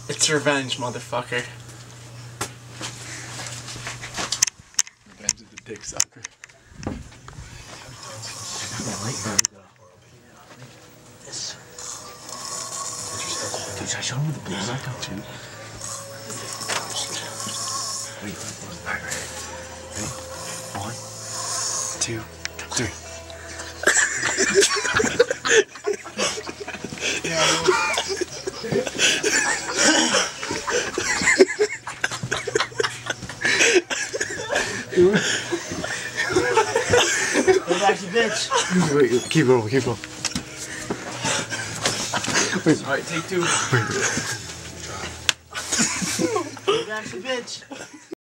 It's revenge, motherfucker. Revenge of the dick sucker. This. Dude, should I show him the blues I got too? Wait, alright, ready? 1, 2, 3. Go back to bitch. Wait, keep going, keep going. Wait. Alright, take 2. Go back to bitch.